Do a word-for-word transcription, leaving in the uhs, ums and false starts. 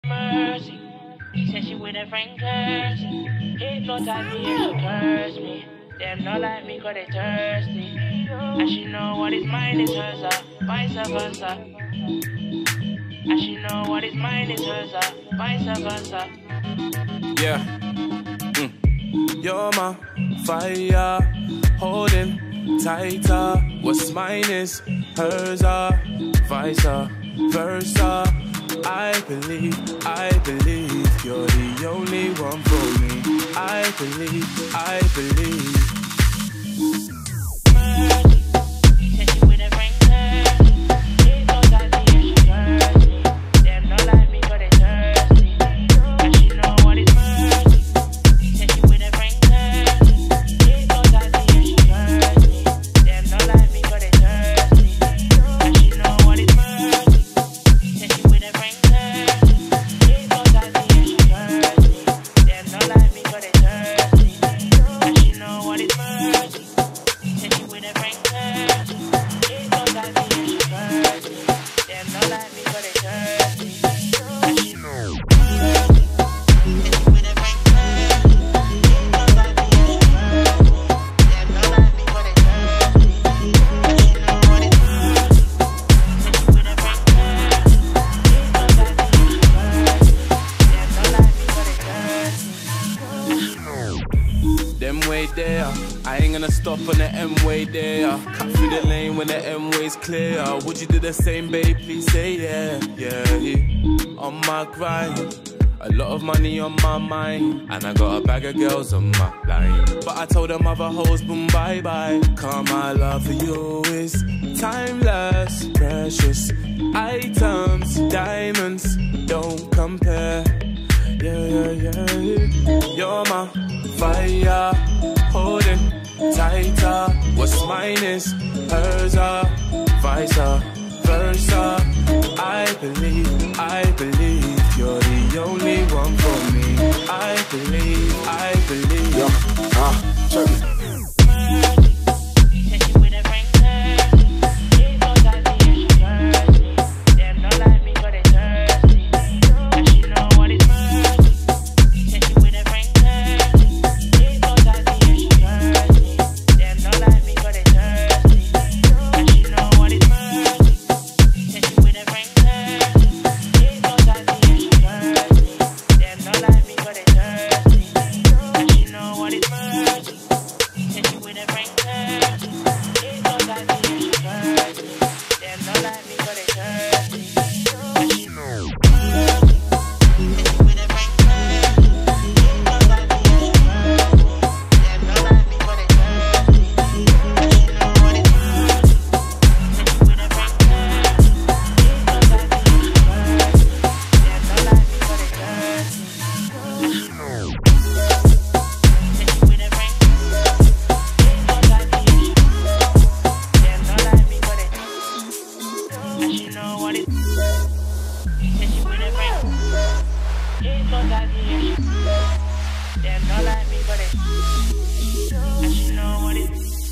Mercy. She said she with her friend curse. Hate no time me and she curse me. Them not like me cause they thirsty. And she know what is mine is hers, uh, vice versa. And she know what is mine is hers, uh, vice versa. Yeah. Mm. You're my fire, holding tighter. What's mine is hers, uh, vice versa. I believe, I believe you're the only one for me. I believe, I believe. Them way there, I ain't gonna stop on the M-way there. Cut through the lane when the M-way's clear. Would you do the same, babe? Please say yeah, yeah, yeah. On my grind, a lot of money on my mind, and I got a bag of girls on my line. But I told them other hoes, boom, bye-bye. Cause my love for you is timeless, precious items, diamonds, don't compare. Yeah, yeah, yeah, yeah. You're my fire, holding tighter. What's mine is hers, uh, vice versa. I believe, I believe you're the only one for me. I believe, I believe. Yo, uh, check it. Them not like me, but they, and she know what it is.